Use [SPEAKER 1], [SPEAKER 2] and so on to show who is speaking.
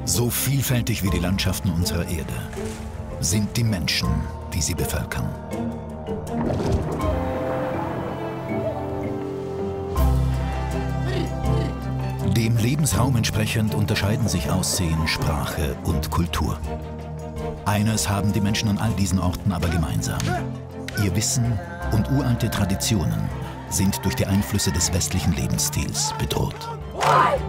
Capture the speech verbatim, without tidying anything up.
[SPEAKER 1] So vielfältig wie die Landschaften unserer Erde sind die Menschen, die sie bevölkern. Dem Lebensraum entsprechend unterscheiden sich Aussehen, Sprache und Kultur. Eines haben die Menschen an all diesen Orten aber gemeinsam. Ihr Wissen und uralte Traditionen sind durch die Einflüsse des westlichen Lebensstils bedroht.